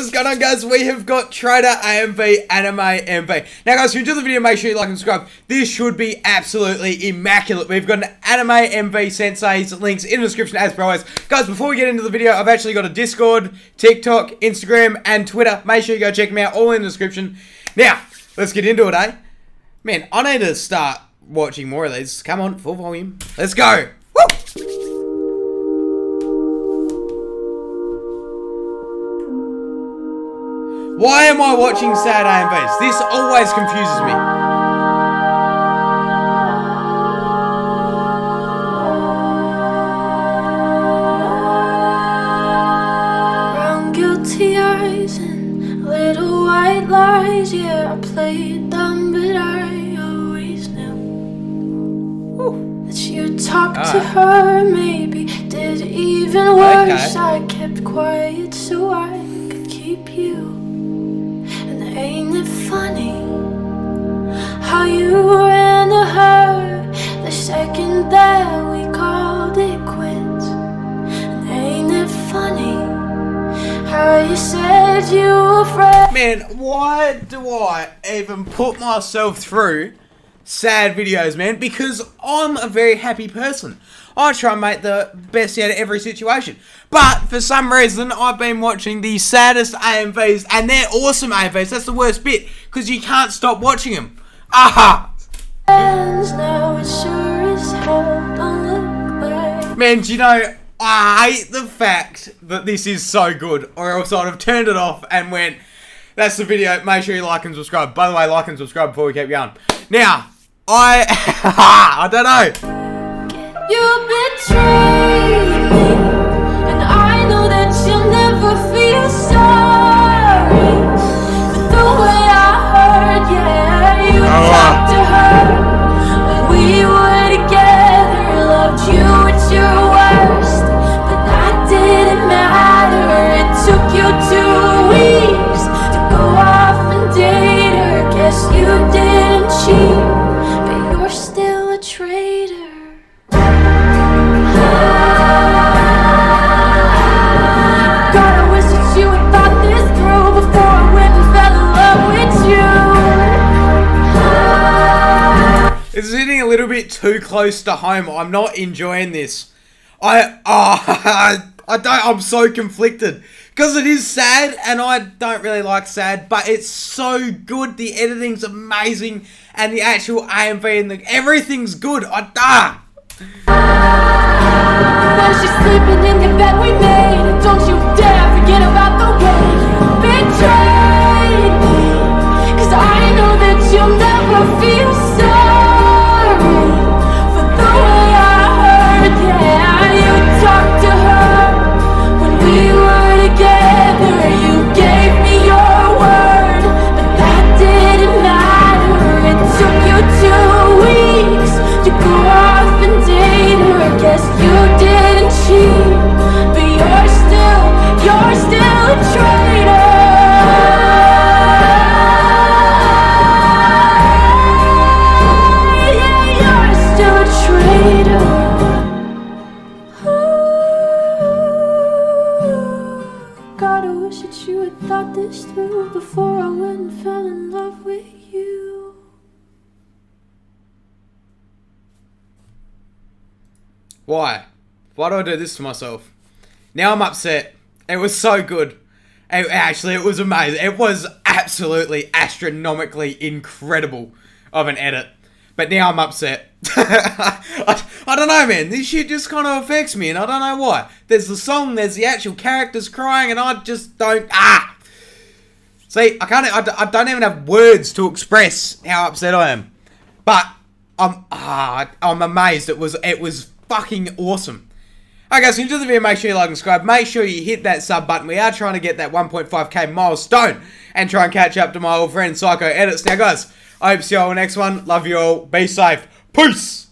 What's going on, guys? We have got Trader AMV, Anime MV. Now, guys, if you enjoyed the video, make sure you like and subscribe. This should be absolutely immaculate. We've got an Anime MV Sensei's links in the description as per always. Guys, before we get into the video, I've actually got a Discord, TikTok, Instagram, and Twitter. Make sure you go check them out, all in the description. Now, let's get into it, eh? Man, I need to start watching more of these. Come on, full volume. Let's go. Woo! Why am I watching sad AMVs? This always confuses me. Brown guilty eyes and little white lies. Yeah, I played dumb, but I always knew that you talked to her. Maybe did even worse. I kept quiet so I could keep you. Ain't it funny how you ran to her the second that we called it quits? And ain't it funny how you said you were afraid? Man, why do I even put myself through sad videos, man? Because I'm a very happy person. I try and make the best out of every situation. But for some reason, I've been watching the saddest AMVs, and they're awesome AMVs. That's the worst bit, because you can't stop watching them. Aha! Now it sure as hell don't look like. Man, do you know, I hate the fact that this is so good, or else I'd have turned it off and went, that's the video, make sure you like and subscribe. By the way, like and subscribe before we keep going. Now, I don't know. You betrayed me, and I know that you'll never feel sorry for the way I heard. Yeah, you talked to her when we were together, loved you at your worst, but that didn't matter. It took you 2 weeks to go off and date her. Guess you didn't cheat, but you're still a traitor. This is hitting a little bit too close to home. I'm not enjoying this. I'm so conflicted. Because it is sad, and I don't really like sad, but it's so good. The editing's amazing, and the actual AMV and everything's good. Now she's sleeping in the bed we made. Don't you dare forget about the way you betrayed me. 'Cause I know that you'll never feel sorry for the way I heard. Yeah, you talked to her when we were together. You gave me your word, but that didn't matter. It took you 2 weeks to go off and date her. Guess you didn't cheat, but you're still a traitor. God, I wish that you had thought this through before I went and fell in love with you. Why? Why do I do this to myself? Now I'm upset. It was so good. It was amazing. It was absolutely astronomically incredible of an edit. But now I'm upset. I don't know, man. This shit just kind of affects me, and I don't know why. There's the song, there's the actual characters crying, and I just don't... See, I don't even have words to express how upset I am. But I'm amazed. It was fucking awesome. Alright, guys, if you enjoyed the video, make sure you like and subscribe. Make sure you hit that sub button. We are trying to get that 1.5k milestone and try and catch up to my old friend Psycho Edits. Now, guys, I hope to see you all in the next one. Love you all. Be safe. Peace!